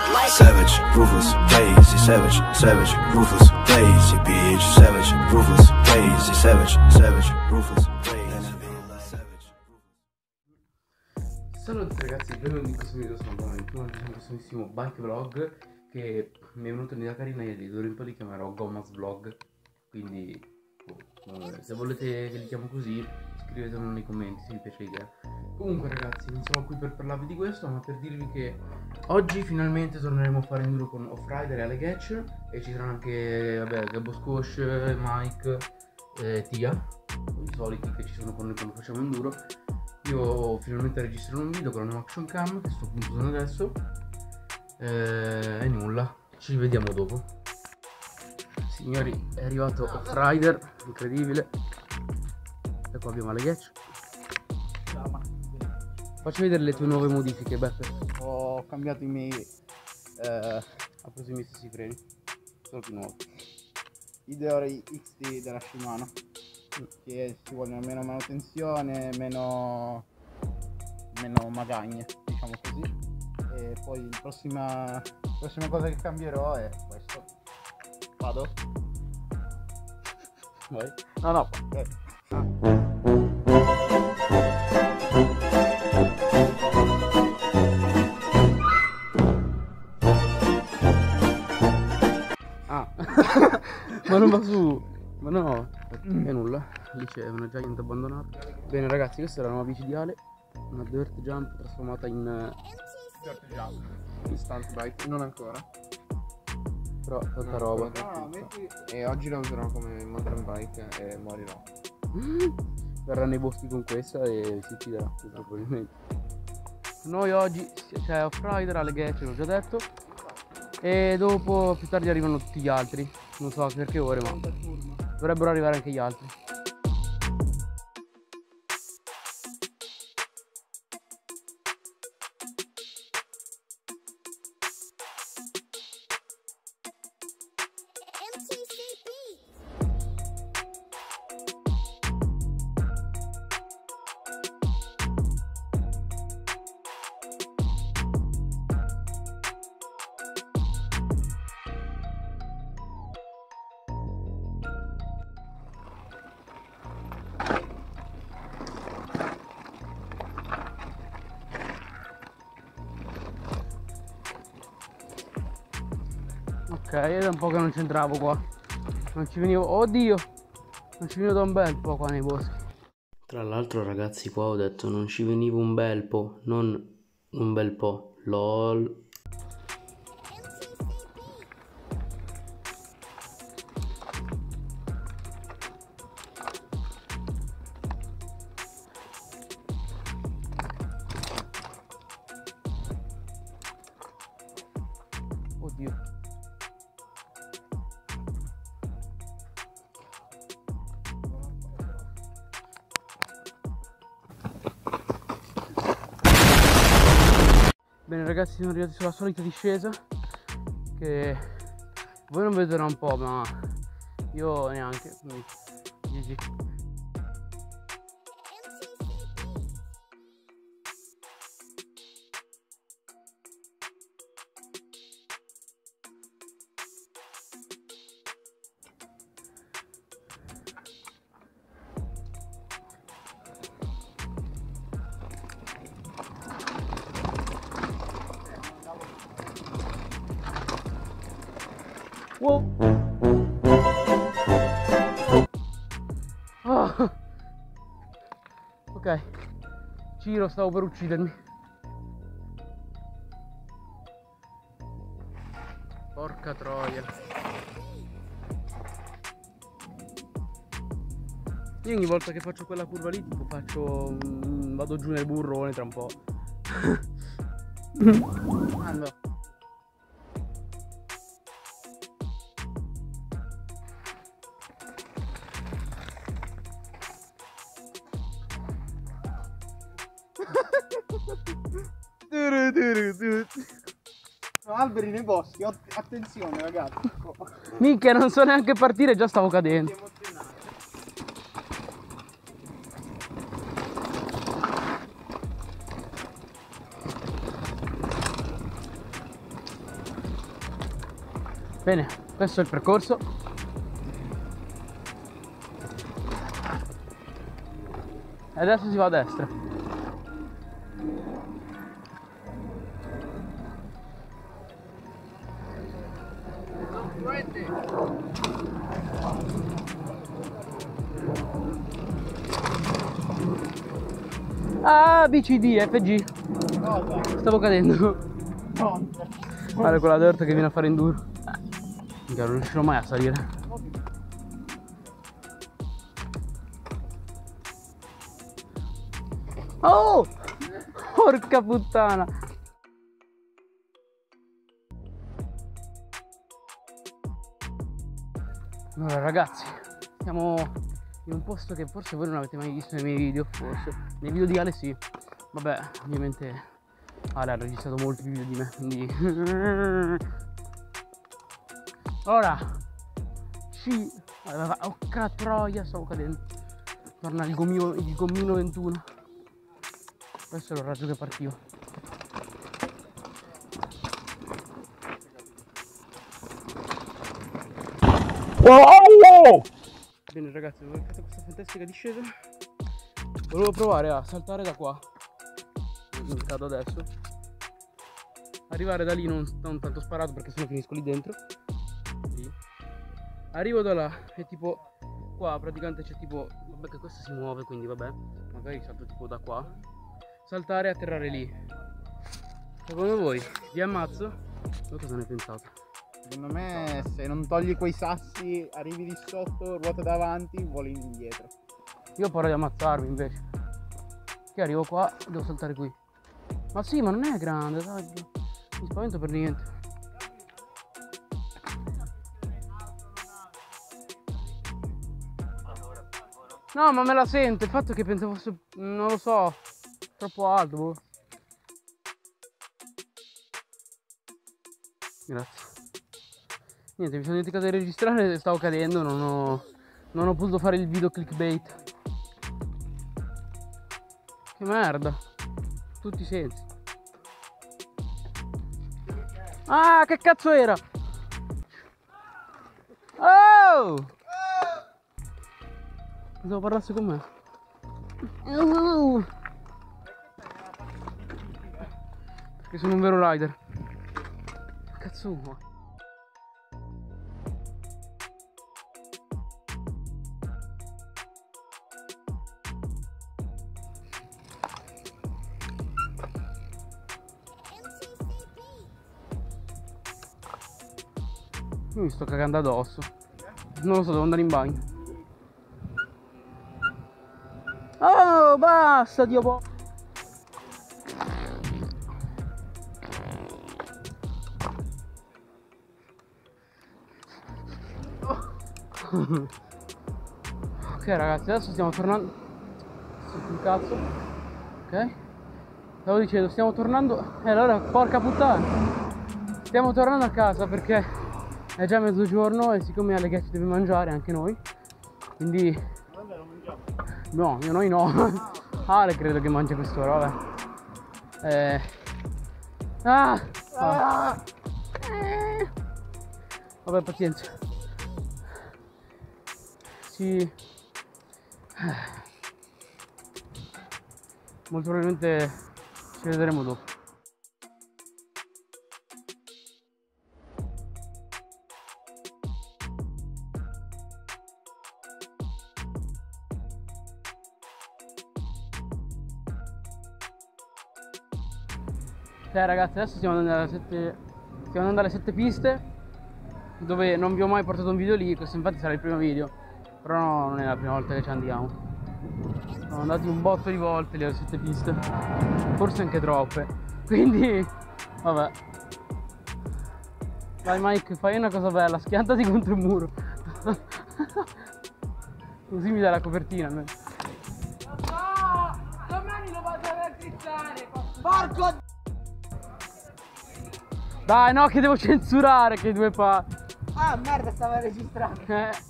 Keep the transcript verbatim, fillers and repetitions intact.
Savage, ruthless, crazy, savage, savage, ruthless, crazy, bitch, savage, ruthless, crazy, savage, savage, ruthless, crazy, savage. Salve ragazzi, benvenuti in questo video, sono Valentuno, oggi in questo nuovissimo bike vlog che mi è venuto un'idea carina e d'ora in poi li chiamerò Gommas Vlog, quindi oh, se volete che li chiamo così scrivetemelo nei commenti se vi piace l'idea. Comunque ragazzi, non siamo qui per parlarvi di questo, ma per dirvi che oggi finalmente torneremo a fare enduro con Offrider e Alegatch e ci saranno anche, vabbè, Gabbo Squash, Mike, eh, Tia, i soliti che ci sono con noi quando facciamo enduro. Io finalmente registrerò un video con la nuova action cam che sto appunto usando adesso eh, e nulla, ci vediamo dopo. Signori, è arrivato Offrider, incredibile, e qua abbiamo Alegatch. Faccio vedere le tue nuove modifiche, Beppe. Ho cambiato i miei, eh, Ho preso i miei stessi freni, solo più nuovi. i Deore X T della Shimano, che ci vogliono meno manutenzione, meno, meno magagne, diciamo così. E poi la prossima, la prossima cosa che cambierò è questo. Vado? Vai. No, no, eh. Ah, ma non va su, ma no, è nulla, lì c'è una Giant abbandonata. Bene ragazzi, questa è la nuova bici di Ale, una Dirt Jump trasformata in Dirt Jump, instant bike, non ancora. però tanta No, roba. Ah, metti... E oggi la userò come mountain bike e morirò. Verrà nei boschi con questa e si ucciderà probabilmente. Noi oggi c'è Offrider, Alegatch, l'ho già detto, e dopo più tardi arrivano tutti gli altri, non so per che ore, ma dovrebbero arrivare anche gli altri. Ok, è da un po' che non c'entravo qua. Non ci venivo. Oddio! Non ci venivo da un bel po' qua nei boschi. Tra l'altro ragazzi, qua ho detto non ci venivo un bel po', non un bel po'. LOL. Oddio. Bene ragazzi, siamo arrivati sulla solita discesa che voi non vedete da un po', ma io neanche, quindi G G. Wow. Ah. Ok, Ciro, stavo per uccidermi. Porca troia. Io ogni volta che faccio quella curva lì tipo faccio mm, vado giù nel burrone tra un po'. Ando. Sono alberi nei boschi, attenzione ragazzi. Minchia, non so neanche partire, già stavo cadendo. Bene, questo è il percorso. E adesso si va a destra. Ah, B C D, F G. Cosa? Stavo cadendo. No. Guarda quella dirt che viene a fare enduro. Minchia, non riuscirò mai a salire. Oh! Porca puttana! Allora ragazzi, siamo in un posto che forse voi non avete mai visto nei miei video, forse. Nei video di Ale sì. Vabbè, ovviamente Ale ha registrato molti video di me, quindi... Ora! Sì! Oh catroia, stavo cadendo. Torna il gommino, il gommino ventuno. Questo è il raggio che partiva. Oh! Bene ragazzi, ho fatto questa fantastica discesa. Volevo provare a saltare da qua. Non cado adesso. Arrivare da lì non, non tanto sparato perché sennò finisco lì dentro. Lì. Arrivo da là e tipo qua praticamente c'è tipo, vabbè che questo si muove quindi vabbè, magari salto tipo da qua. Saltare e atterrare lì. Secondo voi vi ammazzo? Voi cosa ne pensate? Secondo me se non togli quei sassi, arrivi di sotto, ruota davanti, voli indietro. Io ho paura di ammazzarmi invece. Che arrivo qua e devo saltare qui. Ma sì, ma non è grande, dai. Mi spavento per niente. No, ma me la sento, il fatto è che pensavo fosse, non lo so, troppo alto, boh. Grazie. Niente, mi sono dimenticato di registrare, stavo cadendo, non ho, non ho potuto fare il video clickbait. Che merda. Tutti i sensi. Ah, che cazzo era? Oh! Devo parlarsi con me. Uh! Perché sono un vero rider. Cazzo vuoi? Io mi sto cagando addosso. Non lo so, devo andare in bagno. Oh, basta, Dio bo... Ok ragazzi, adesso stiamo tornando. Sul cazzo. Ok. Stavo dicendo, stiamo tornando. E allora, porca puttana. Stiamo tornando a casa perché è già mezzogiorno e siccome Alleghetti deve mangiare anche noi. Quindi... No, io noi no. Ale credo che mangia quest'ora, vabbè. Eh... Ah! Ah! Eh. Vabbè, pazienza. Sì. Molto probabilmente ci vedremo dopo. Ok ragazzi, adesso stiamo andando alle sette, stiamo andando alle sette piste, dove non vi ho mai portato un video lì. Questo infatti sarà il primo video, però no, non è la prima volta che ci andiamo. Siamo andati un botto di volte lì alle sette piste, forse anche troppe, quindi vabbè. Vai Mike, fai una cosa bella, schiantati contro il muro. Così mi dai la copertina a me. No, domani lo vado ad acquistare. Porco. Dai, no, che devo censurare che due pa... Ah, merda, stava registrando. Eh.